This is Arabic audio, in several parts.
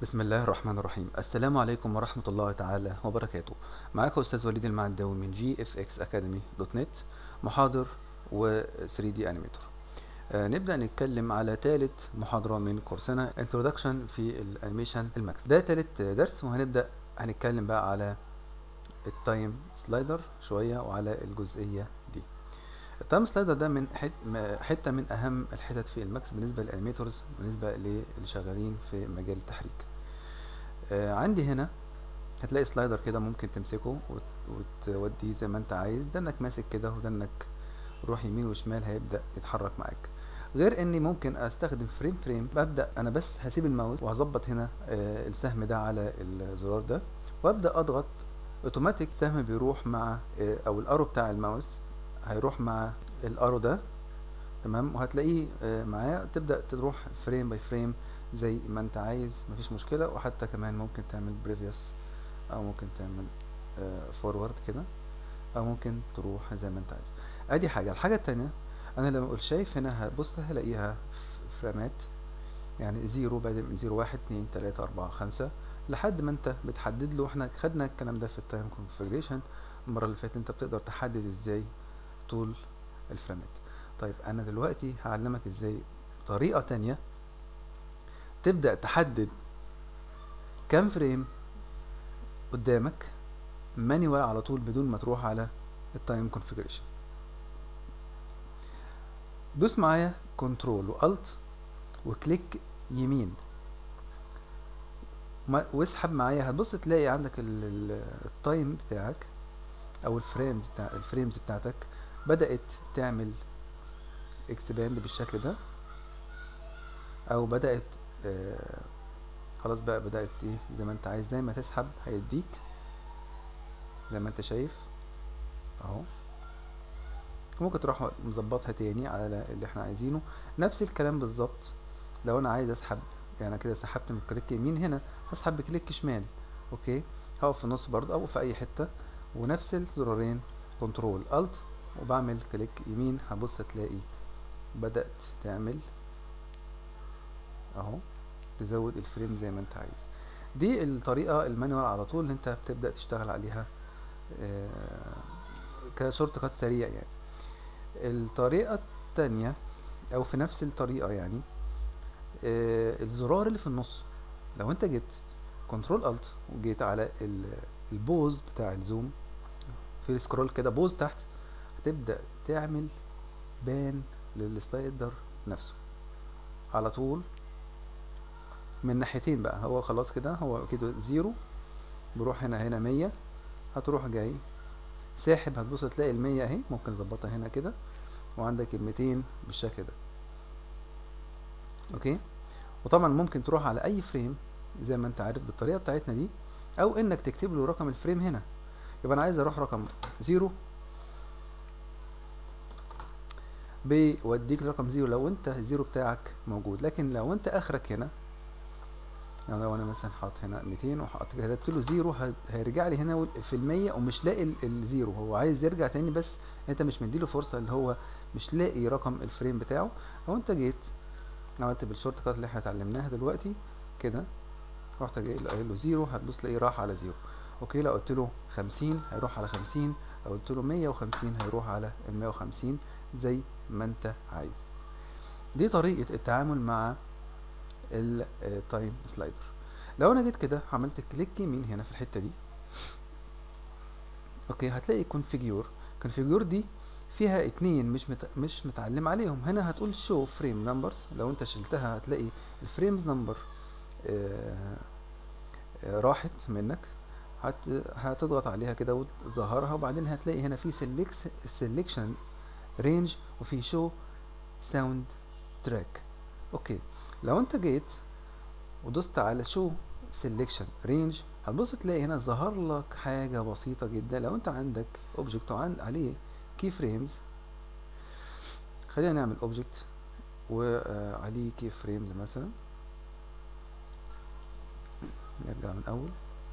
بسم الله الرحمن الرحيم. السلام عليكم ورحمة الله تعالى وبركاته. معاكم أستاذ وليد المعداوي من GFX Academy.net، محاضر و 3D Animator. نبدأ نتكلم على ثالث محاضرة من كورسنا Introduction في الانيميشن الماكس. ده ثالث درس، وهنبدأ هنتكلم بقى على التايم سلايدر شوية وعلى الجزئية دي. التايم سلايدر ده من حتة من أهم الحتت في الماكس بالنسبة للانيميتورز، بالنسبة للي شغالين في مجال التحريك. عندي هنا هتلاقي سلايدر كده ممكن تمسكه وتوديه زي ما انت عايز، ده انك ماسك كده وده انك روح يمين وشمال هيبدأ يتحرك معاك. غير اني ممكن استخدم فريم ببدأ انا بس هسيب الماوس وهظبط هنا السهم ده على الزرار ده، وابدأ اضغط اوتوماتيك. السهم بيروح مع او الارو بتاع الماوس هيروح مع الارو ده، تمام، وهتلاقيه معاه تبدأ تروح فريم باي فريم زي ما انت عايز، مفيش مشكلة. وحتى كمان ممكن تعمل بريفيوس او ممكن تعمل فورورد كده، او ممكن تروح زي ما انت عايز. ادي حاجة. الحاجة التانية، انا لما اقول شايف هنا هبص هلاقيها فريمات، يعني زيرو، بادئ من زيرو، واحد، اتنين، تلاتة، اربعة، خمسة، لحد ما انت بتحدد له. احنا خدنا الكلام ده في التايم كونفيجريشن المرة اللي فاتت، انت بتقدر تحدد ازاي طول الفريمات. طيب انا دلوقتي هعلمك ازاي طريقة تانية تبدأ تحدد كام فريم قدامك مانيوال على طول بدون ما تروح على التايم كونفيجريشن. دوس معايا كنترول والت وكليك يمين واسحب معايا، هتبص تلاقي عندك التايم بتاعك او الفريمز بتاعتك بدأت تعمل اكسباند بالشكل ده، او بدأت خلاص بقى بدأت ايه زي ما انت عايز. زي ما تسحب هيديك زي ما انت شايف اهو. ممكن تروح مظبطها تاني على اللي احنا عايزينه. نفس الكلام بالظبط لو انا عايز اسحب، يعني كده سحبت من كليك يمين، هنا هسحب بكليك شمال. اوكي، هقف في النص برضه او في اي حته، ونفس الزرارين كنترول الت وبعمل كليك يمين، هبص هتلاقي بدأت تعمل اهو، تزود الفريم زي ما انت عايز. دي الطريقه المانوال على طول اللي انت بتبدأ تشتغل عليها كشورت كات سريع يعني. الطريقه التانية او في نفس الطريقه يعني، الزرار اللي في النص، لو انت جيت كنترول الت وجيت على البوز بتاع الزوم في سكرول كده بوز تحت، هتبدأ تعمل بان للسلايدر نفسه على طول من ناحيتين بقى. هو خلاص كده هو كده زيرو، بروح هنا 100، هتروح جاي ساحب، هتبص تلاقي ال100 اهي، ممكن نظبطها هنا كده، وعندك ال200 بالشكل ده. اوكي، وطبعا ممكن تروح على اي فريم زي ما انت عارف بالطريقه بتاعتنا دي، او انك تكتب له رقم الفريم هنا. يبقى انا عايز اروح رقم 0، بيوديك رقم 0 لو انت الزيرو بتاعك موجود. لكن لو انت اخرك هنا، يعني لو انا مثلا حاطط هنا 200 وحطيت كتبت له 0، هيرجع لي هنا في المية ومش لاقي الزيرو. هو عايز يرجع تاني بس انت مش مديله فرصه، اللي هو مش لاقي رقم الفريم بتاعه. لو انت جيت عملت بالشورت كات اللي احنا اتعلمناها دلوقتي كده، رحت جاي قايل له 0، هتبص تلاقيه راح على 0. اوكي، لو قلت له 50 هيروح على 50، لو قلت له 150 هيروح على ال 150 زي ما انت عايز. دي طريقة التعامل مع التايم سلايدر. لو انا جيت كده عملت كليك يمين هنا في الحتة دي، اوكي، هتلاقي كونفيجور دي فيها اتنين مش متعلم عليهم. هنا هتقول شو فريم نمبرز، لو انت شلتها هتلاقي الفريمز نمبر راحت منك. هتضغط عليها كده وتظهرها، وبعدين هتلاقي هنا في سيلكشن رينج وفي شو ساوند تراك. اوكي، لو انت جيت ودوست على شو سيلكشن رينج، هتبص تلاقي هنا ظهر لك حاجه بسيطه جدا. لو انت عندك اوبجكت عليه كي فريمز، خلينا نعمل اوبجكت وعليه كي فريمز مثلا، نرجع من اول،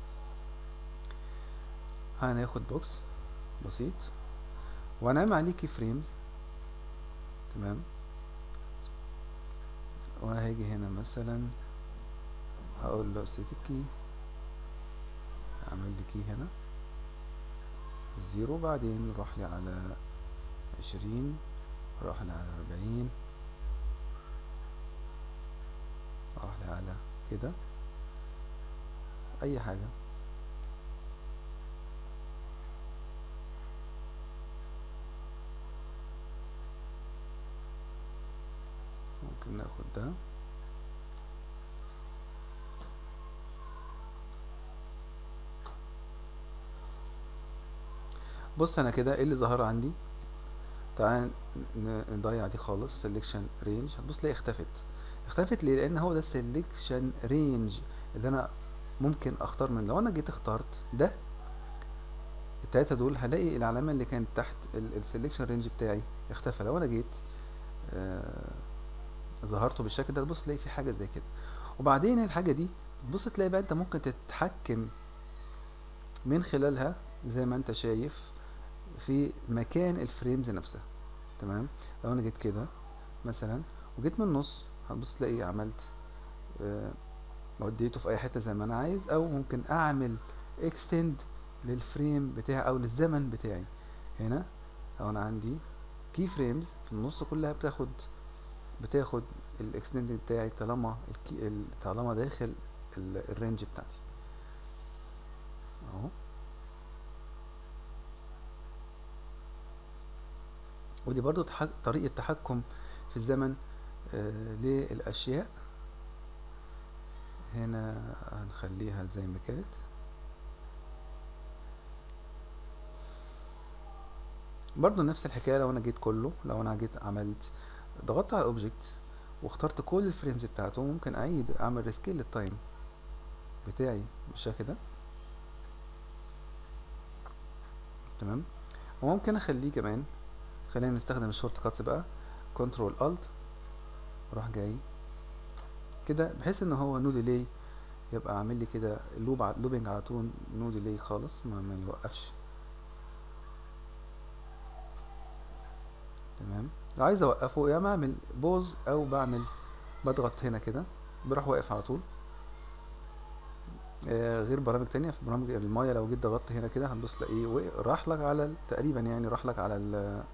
هناخد بوكس بسيط وهنعمل عليه كي فريمز، تمام. وهاجي هنا مثلا هقول له set key، اعمل لي كي هنا 0، بعدين راح لي على 20، راح لي على 40، راح لي على كده اي حاجة. ممكن ناخد ده، بص انا كده ايه اللي ظهر عندي. تعال نضيع دي خالص، selection range، هتبص تلاقي اختفت ليه؟ لان هو ده selection range اللي انا ممكن اختار منه. لو انا جيت اخترت ده التلاتة دول، هلاقي العلامة اللي كانت تحت السلكشن رينج بتاعي اختفى. لو انا جيت ظهرته بالشكل ده، تبص تلاقي في حاجة زي كده. وبعدين الحاجة دي تبص تلاقي بقى انت ممكن تتحكم من خلالها زي ما انت شايف في مكان الفريمز نفسها. تمام. لو انا جيت كده مثلا وجيت من النص، هتبص تلاقي عملت وديته في اي حتة زي ما انا عايز، او ممكن اعمل اكستند للفريم بتاعي او للزمن بتاعي. هنا لو انا عندي كي فريمز في النص كلها بتاخد الاكستند بتاعي طالما داخل الرينج بتاعتي اهو. ودي برضو طريقة تحكم في الزمن للاشياء. هنا هنخليها زي ما كانت. برضو نفس الحكاية، لو انا جيت عملت ضغطت على الاوبجكت واخترت كل الفريمز بتاعته، ممكن اعمل ريسكيل للتايم بتاعي بالشكل ده. تمام. وممكن اخليه كمان، خلينا نستخدم الشورت كاتس بقى، كنترول الت اروح جاي كده، بحيث ان هو نو ديلي، يبقى عامل لي كده لوبينج على طول، نو ديلي خالص، ما يوقفش. تمام. لو عايز اوقفه يا بعمل بوز او بضغط هنا كده بروح واقف على طول. غير برامج تانية، في برامج المايه لو جيت ضغطت هنا كده هتبص تلاقيه راح لك على تقريبا، يعني راح لك على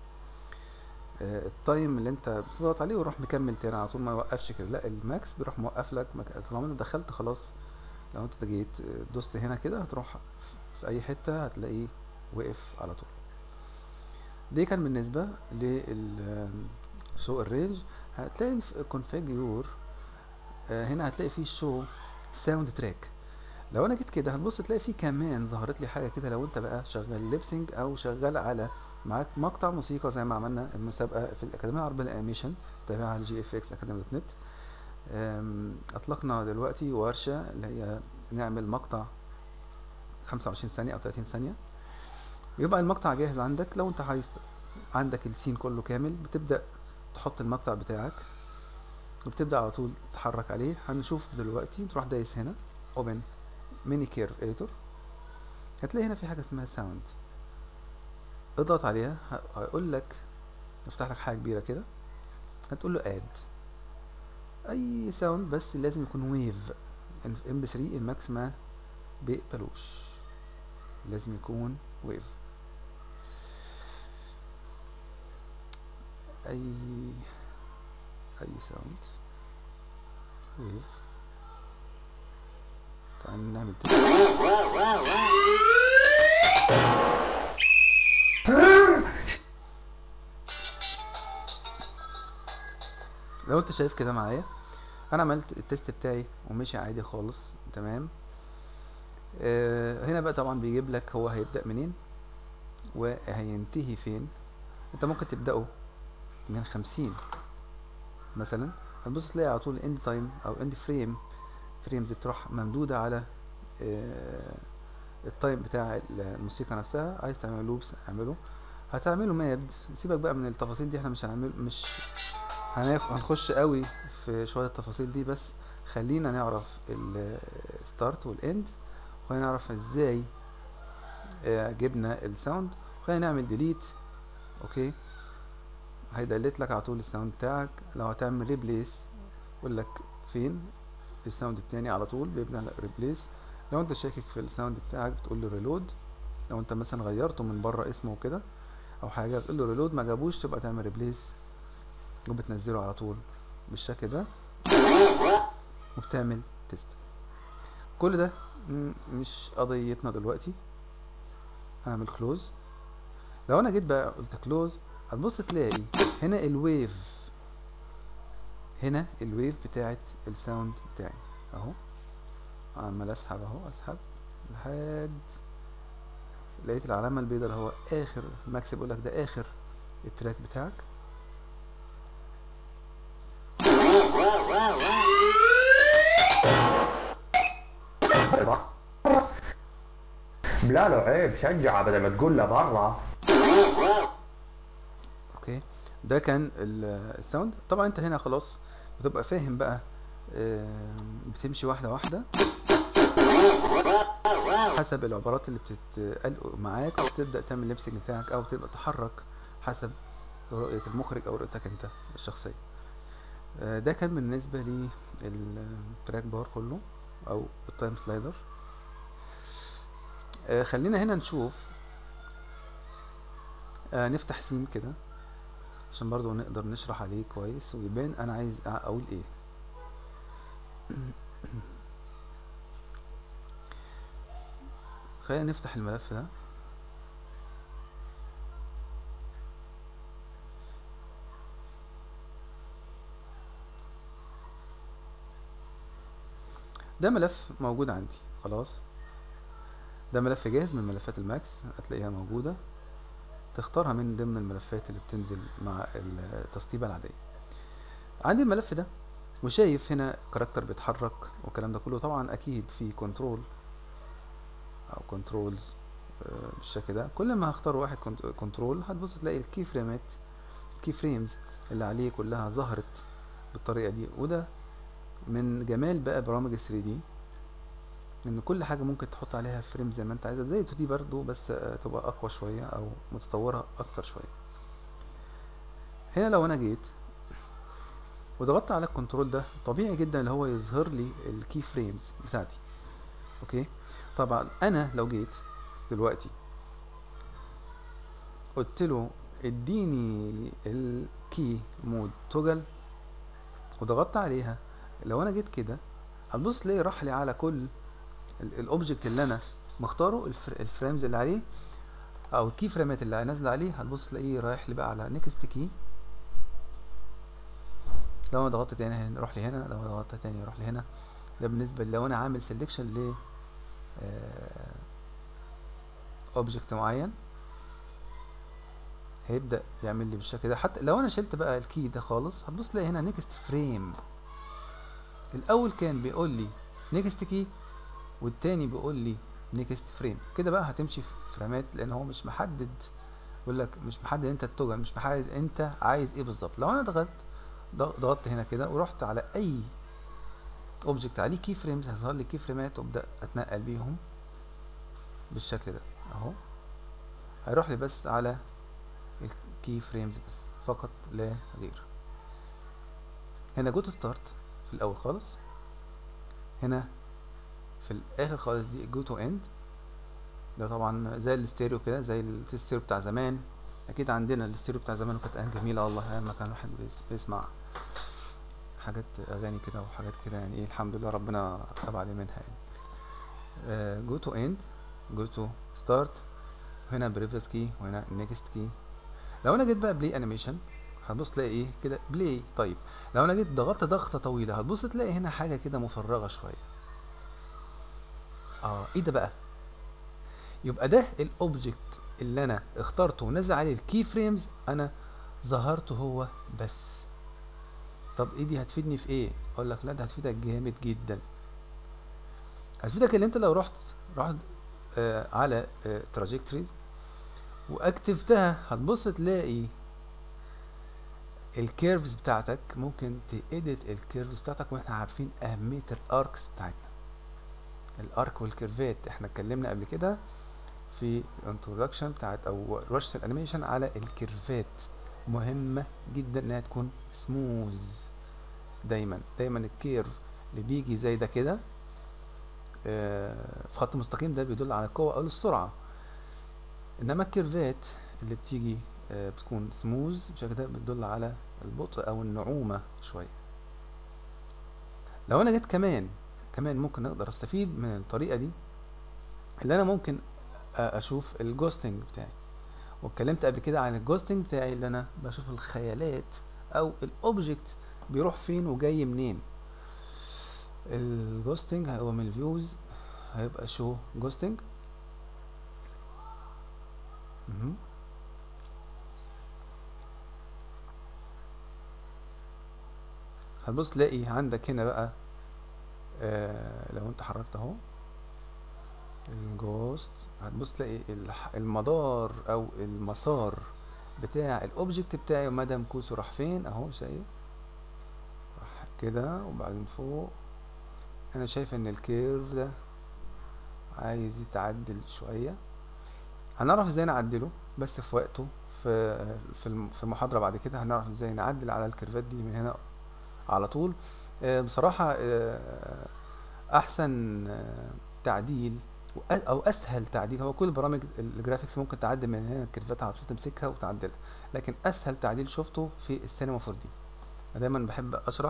التايم اللي انت بتضغط عليه، ويروح مكمل تاني على طول، ما يوقفش كده. لا، الماكس بيروح موقف لك طالما انت دخلت خلاص. لو انت جيت دوست هنا كده هتروح في اي حتة هتلاقيه وقف على طول. دي كان بالنسبة لل شو الرينج. هتلاقي في configure هنا هتلاقي فيه شو ساوند تراك. لو انا جيت كده هتبص تلاقي فيه كمان ظهرت لي حاجة كده، لو انت بقى شغال ليبسينج او شغال على معاك مقطع موسيقى زي ما عملنا المسابقة في الأكاديمية العربية للأنيميشن تابعها GFX Academy.net. أطلقنا دلوقتي ورشة اللي هي نعمل مقطع 25 ثانية أو 30 ثانية، يبقى المقطع جاهز عندك. لو أنت عايز عندك السين كله كامل، بتبدأ تحط المقطع بتاعك وبتبدأ على طول تحرك عليه. هنشوف دلوقتي، تروح دايس هنا Open Mini Curve Editor، هتلاقي هنا في حاجة اسمها ساوند، اضغط عليها هيقول لك يفتح لك حاجة كبيرة كده، هتقول له اد اي ساوند، بس لازم يكون ويف. MP3 الماكس ما بيقبلوش، لازم يكون ويف. اي ساوند ويف. تعال نعمل لو انت شايف كده معايا، انا عملت التست بتاعي ومشي عادي خالص. تمام. هنا بقى طبعا بيجيب لك هو هيبدأ منين وهينتهي فين. انت ممكن تبدأه من 50 مثلا، هتبص تلاقي على طول اند تايم او اند فريمز بتروح ممدودة على التايم بتاع الموسيقى نفسها. عايز تعمل لوبس اعمله، هتعمله مابد. سيبك بقى من التفاصيل دي، احنا مش هنخش قوي في شوية التفاصيل دي، بس خلينا نعرف الستارت والاند، وهنعرف ازاي جبنا الساوند. خلينا نعمل ديليت. اوكي، هيدلت لك على طول الساوند بتاعك. لو هتعمل ريبليس يقول لك فين الساوند التاني على طول بيبدأ ريبليس. لو انت شاكك في الساوند بتاعك بتقول له ريلود. لو انت مثلا غيرته من بره اسمه كده او حاجه بتقول له ريلود، ما جابوش تبقى تعمل ريبليس وبتنزله على طول بالشكل ده وبتعمل تيست. كل ده مش قضيتنا دلوقتي. هعمل كلوز. لو انا جيت بقى قلت كلوز هتبص تلاقي هنا الويف، هنا الويف بتاعت الساوند بتاعي اهو. عمال اسحب اهو، اسحب لحد لقيت العلامه البيضاء اللي هو اخر ماكس، بيقول لك ده اخر التراك بتاعك. لا له عيب، شجعه بدل ما تقول له برا. اوكي، ده كان الساوند. طبعا انت هنا خلاص بتبقى فاهم بقى، بتمشي واحده واحده حسب العبارات اللي بتتقال معاك، وتبدا تعمل لبسك بتاعك او تبدا تحرك حسب رؤيه المخرج او رؤيتك انت الشخصيه. ده كان بالنسبه للتراك بار كله او التايم سلايدر. خلينا هنا نشوف، نفتح سين كده عشان برضو نقدر نشرح عليه كويس ويبان انا عايز اقول ايه. خلينا نفتح الملف ده. ده ملف موجود عندي خلاص، ده ملف جاهز من ملفات الماكس، هتلاقيها موجودة، تختارها من ضمن الملفات اللي بتنزل مع التسطيبة العادية. عندي الملف ده وشايف هنا كاركتر بيتحرك والكلام ده كله. طبعا اكيد في كنترول او كنترولز بالشكل ده. كل ما هختار واحد كنترول هتبص تلاقي الكي فريمات، الكي فريمز اللي عليه كلها ظهرت بالطريقة دي. وده من جمال بقى برامج ال 3 دي، ان كل حاجه ممكن تحط عليها فريم زي ما انت عايزها، زي 2 دي برضو بس تبقى اقوى شويه او متطوره اكتر شويه. هنا لو انا جيت وضغطت على الكنترول ده، طبيعي جدا اللي هو يظهر لي الكي فريمز بتاعتي. اوكي، طبعا انا لو جيت دلوقتي قلت له اديني الكي مود توجل وضغطت عليها، لو انا جيت كده هتبص تلاقي راح لي على كل الاوبجكت اللي انا مختاره، الفريمز اللي عليه او الكي فريمات اللي نازله عليه. هتبص تلاقيه رايح لي بقى على نيكست كي. لو انا ضغطت تاني يروح لي هنا، لو انا ضغطت تاني يروح لي هنا. ده بالنسبه لو انا عامل سيلكشن ل اوبجكت معين هيبدا يعمل لي بالشكل ده. حتى لو انا شلت بقى الكي ده خالص هتبص تلاقي هنا نيكست فريم. الاول كان بيقول لي نيكست كي والتاني بيقول لي نيكست فريم. كده بقى هتمشي في فريمات لان هو مش محدد، بيقول لك مش محدد انت التوجل، مش محدد انت عايز ايه بالظبط. لو انا ضغطت هنا كده ورحت على اي اوبجكت عليه كي فريمز هيظهر لي كي فريمات وابدا اتنقل بيهم بالشكل ده اهو. هيروح لي بس على الكي فريمز بس فقط لا غير. هنا جو تو ستارت في الاول خالص، هنا في الاخر خالص دي جو تو اند. ده طبعا زي الاستيريو كده، زي الاستيريو بتاع زمان. اكيد عندنا الاستيريو بتاع زمان وكانت ايام جميله والله، ايام ما كان الواحد بيسمع حاجات اغاني كده وحاجات كده يعني ايه، الحمد لله ربنا تاب عليه منها يعني. جو تو اند، جو تو ستارت، هنا بريفيس كي وهنا نيكست كي. لو انا جيت بقى بلاي انيميشن هتبص تلاقي ايه كده بلاي. طيب لو انا جيت ضغطت ضغطه طويله هتبص تلاقي هنا حاجه كده مفرغه شويه. ايه ده بقى؟ يبقى ده الاوبجكت اللي انا اخترته ونزل عليه الكي فريمز انا ظهرته هو بس. طب ايه دي هتفيدني في ايه؟ اقول لك لا ده هتفيدك جامد جدا. هتفيدك اللي انت لو رحت على تراجكتوريز واكتفتها هتبص تلاقي الكيرفز بتاعتك، ممكن تإيديت الكيرفز بتاعتك. واحنا عارفين اهمية الاركس بتاعتنا، الارك والكيرفات. احنا اتكلمنا قبل كده في الانترودكشن بتاعت او ورشة الانيميشن على الكيرفات، مهمة جدا انها تكون سموز. دايما الكيرف اللي بيجي زي ده كده في خط مستقيم ده بيدل على القوة او السرعة، انما الكيرفات اللي بتيجي بتكون سموز بالشكل ده بتدل على البطء او النعومة شوية. لو انا جيت كمان ممكن اقدر استفيد من الطريقة دي، اللي انا ممكن اشوف الجوستنج بتاعي، واتكلمت قبل كده عن الجوستنج بتاعي اللي انا بشوف الخيالات او الاوبجكت بيروح فين وجاي منين. الجوستنج هو من الفيوز هيبقى شو جوستنج. هتبص تلاقي عندك هنا بقى لو انت حركت اهو الجوست، هتبص تلاقي المدار او المسار بتاع الاوبجكت بتاعي ومدى مكوسه راح فين اهو، شايف راح كده وبعدين فوق. انا شايف ان الكيرف ده عايز يتعدل شوية، هنعرف ازاي نعدله بس في وقته. في المحاضرة بعد كده هنعرف ازاي نعدل على الكيرفات دي من هنا على طول. بصراحة احسن تعديل او اسهل تعديل، هو كل برامج الجرافيكس ممكن تعدل من هنا الكيرفات على طول تمسكها وتعدلها، لكن اسهل تعديل شفته في السينما 4 دي. دايما بحب اشرح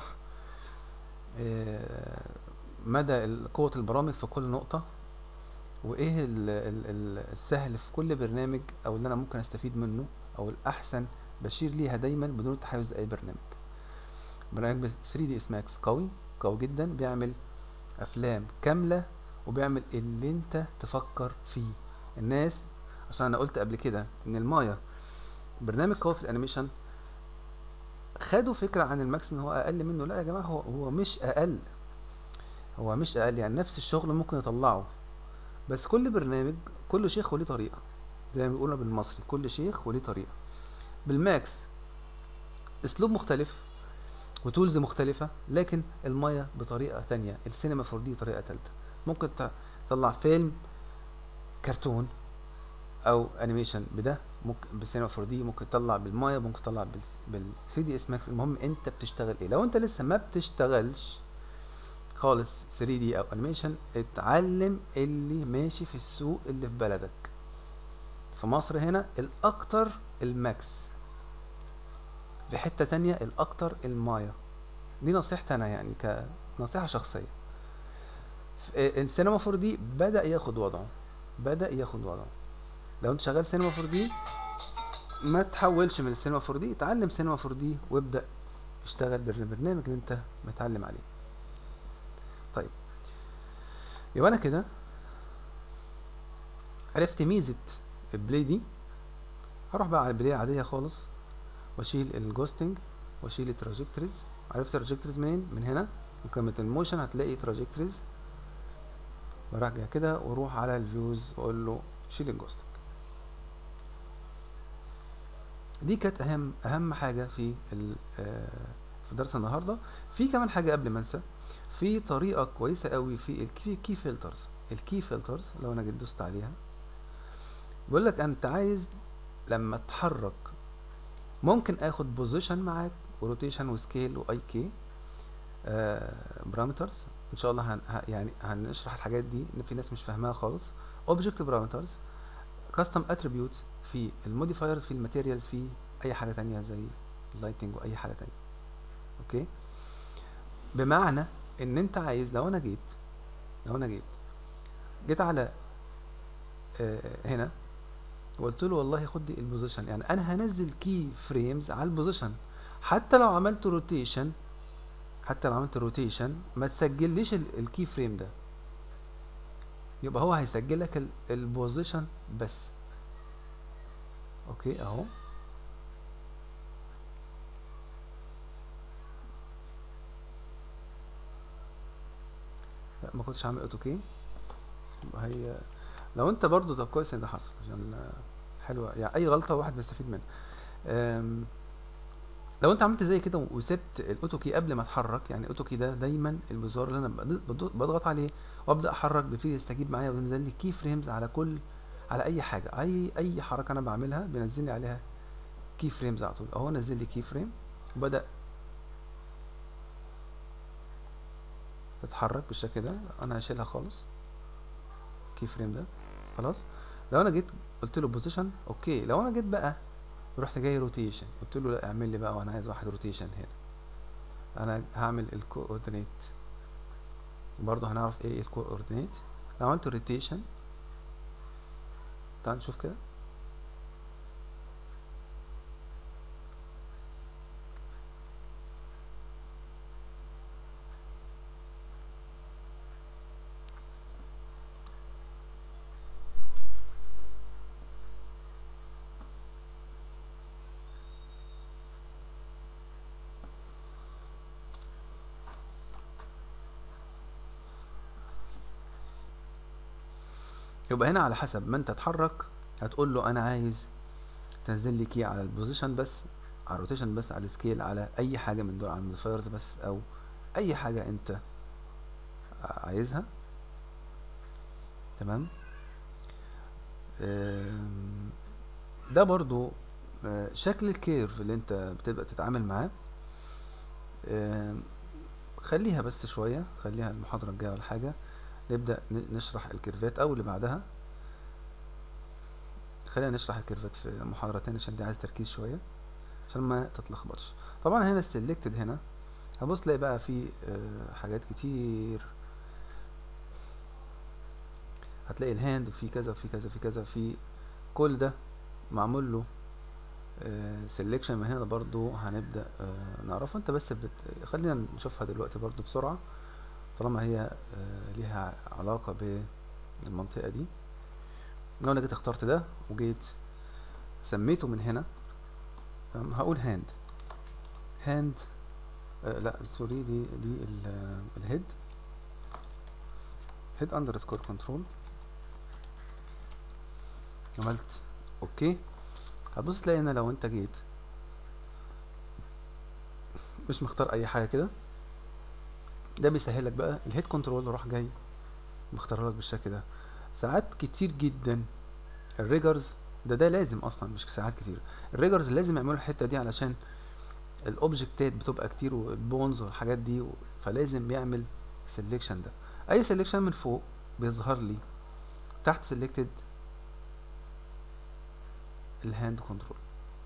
مدى قوة البرامج في كل نقطة، وايه السهل في كل برنامج او اللي انا ممكن استفيد منه او الاحسن بشير ليها دايما بدون التحيز لاي برنامج. برنامج 3 دي اس ماكس قوي جدا، بيعمل افلام كاملة وبيعمل اللي انت تفكر فيه. الناس عشان انا قلت قبل كده ان المايا برنامج قوي في الانيميشن، خدوا فكرة عن الماكس ان هو اقل منه. لا يا جماعة، هو مش اقل، هو مش اقل، يعني نفس الشغل ممكن يطلعه، بس كل برنامج كل شيخ وليه طريقة، زي ما بيقولوا بالمصري كل شيخ وليه طريقة. بالماكس اسلوب مختلف وتولز مختلفة، لكن المايا بطريقة تانية، السينما 4 دي طريقة تالتة. ممكن تطلع فيلم كرتون او انيميشن بده، ممكن بالسينما 4 دي، ممكن تطلع بالمايا، ممكن تطلع بال 3 دي اس ماكس. المهم انت بتشتغل ايه. لو انت لسه ما بتشتغلش خالص 3 دي او انيميشن، اتعلم اللي ماشي في السوق اللي في بلدك. في مصر هنا الاكتر الماكس، في حتة تانية الاكتر المايا. دي نصيحتي انا يعني كنصيحة شخصية. السينما 4 دي بدأ ياخد وضعه. لو انت شغال سينما 4 دي ما تحولش من السينما 4 دي، اتعلم سينما 4 دي وابدأ اشتغل بالبرنامج اللي انت متعلم عليه. طيب يبقى انا كده عرفت ميزة البلاي دي. هروح بقى على البلاي عادية خالص واشيل الجوستنج واشيل التراجكتوريز. عرفت التراجكتوريز منين؟ من هنا مكالمة الموشن هتلاقي تراجكتوريز، برجع كده واروح على الفيوز واقول له شيل الجوستنج. دي كانت اهم حاجة في في درس النهاردة. في كمان حاجة قبل ما انسى، في طريقة كويسة قوي في الكي فلترز. الكي فلترز لو انا جيت دوست عليها بيقول لك انت عايز لما تتحرك ممكن اخد بوزيشن معاك وروتيشن وسكيل واي كي بارامترز. ان شاء الله يعني هنشرح الحاجات دي ان في ناس مش فاهماها خالص. اوبجكت بارامترز، كاستم اتريبيوتس في الموديفايرز، في الماتيريالز، في اي حاجه تانية زي اللايتنج واي حاجه تانية. اوكي، بمعنى ان انت عايز لو انا جيت على هنا وقلت له والله خد لي البوزيشن، يعني انا هنزل كي فريمز على البوزيشن. حتى لو عملت روتيشن ما تسجليش الكي فريم ده، يبقى هو هيسجل لك البوزيشن بس. اوكي اهو، لا ما كنتش عامل اوتوكي. يبقى هي لو انت برضو، طب كويس ان ده حصل عشان حلوه، يعني اي غلطه واحد بيستفيد منها. لو انت عملت زي كده وسبت الاوتوكي قبل ما اتحرك، يعني الاوتوكي ده دايما الزرار اللي انا بضغط عليه وابدا احرك بيبتدي يستجيب معايا وينزل لي كي فريمز على اي حاجه، اي حركه انا بعملها بينزل لي عليها كي فريمز على طول. اهو نزل لي كي فريم وبدا تتحرك بالشكل ده. انا هشيلها خالص كي فريم ده خلاص. لو انا جيت قلت له بوزيشن اوكي، لو انا جيت بقى رحت جاي روتيشن قلت له لا اعمل لي بقى، وانا عايز واحد روتيشن هنا، انا هعمل الكوردينيت برضه، هنعرف ايه الكوردينيت. لو عملت روتيشن تعال نشوف كده، يبقى هنا على حسب ما انت تتحرك هتقول له انا عايز تنزل لي كي على البوزيشن بس، على الروتيشن بس، على السكيل، على اي حاجه من دول، على الموديفايرز بس، او اي حاجه انت عايزها. تمام. ده برضو شكل الكيرف اللي انت بتبدأ تتعامل معاه. خليها بس شوية، خليها المحاضرة الجاية ولا حاجة نبدأ نشرح الكيرفات او اللي بعدها. خلينا نشرح الكيرفات في محاضرة تانية عشان دي عايز تركيز شوية عشان ما تتلخبطش. طبعا هنا السلكتد هنا هبص تلاقي بقى في حاجات كتير، هتلاقي الهاند في كذا في كذا في كذا، في كل ده معمول له سيلكشن من هنا برضو هنبدأ نعرفها. انت بس خلينا نشوفها دلوقتي برضو بسرعة طالما هي ليها علاقة بالمنطقة دي. لو انا جيت اخترت ده وجيت سميته من هنا، هقول هاند لا سوري، دي الهيد، هيد اندرسكور كنترول. عملت اوكي، هتبص تلاقي هنا لو انت جيت مش مختار اي حاجة كده، ده بيسهلك بقى الهيد كنترول، راح جاي مختارها لك بالشكل ده. ساعات كتير جدا الريجرز ده لازم اصلا، مش ساعات كتير الريجرز لازم يعملوا الحته دي علشان الاوبجكتات بتبقى كتير والبونز والحاجات دي، فلازم يعمل سيلكشن. ده اي سيلكشن من فوق بيظهر لي تحت سيلكتد الهاند كنترول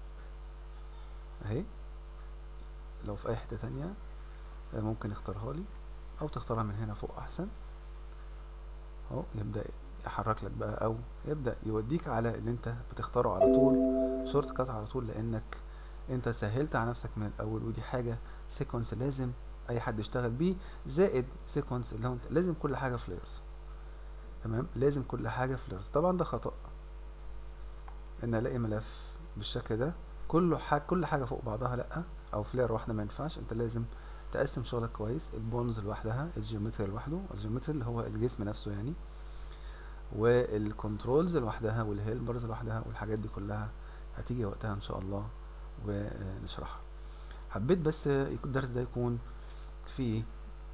اهي. لو في اي حته تانية ممكن يختارها لي او تختارها من هنا فوق احسن اهو، يبدا يحرك لك بقى او يبدا يوديك على اللي انت بتختاره على طول، شورت كات على طول، لانك انت سهلت على نفسك من الاول. ودي حاجه سيكونس لازم اي حد يشتغل بيه، زائد سيكونس اللي هو انت لازم كل حاجه فليرز. تمام، لازم كل حاجه فليرز. طبعا ده خطأ ان الاقي ملف بالشكل ده كل حاجه فوق بعضها، لا، او فلير واحده ما ينفعش. انت لازم تقسم شغلك كويس، البونز لوحدها، الجيومتري لوحده، الجيومتري اللي هو الجسم نفسه يعني، والكنترولز لوحدها، والهيلبرز لوحدها، والحاجات دي كلها هتيجي وقتها ان شاء الله ونشرحها. حبيت بس الدرس ده يكون فيه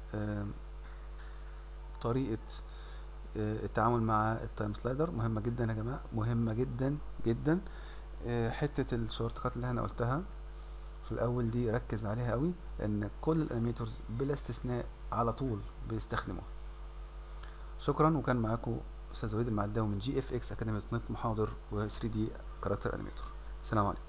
طريقة التعامل مع التايم سلايدر مهمة جدا يا جماعة، مهمة جدا جدا. حتة الشورت كات اللي انا قلتها في الاول دي ركز عليها قوي، لان كل الانيميتورز بلا استثناء على طول بيستخدموها. شكرا، وكان معاكم استاذ وليد المعداوي من GFX اكاديمية نت، محاضر و 3D كاركتر انيميتور. السلام عليكم.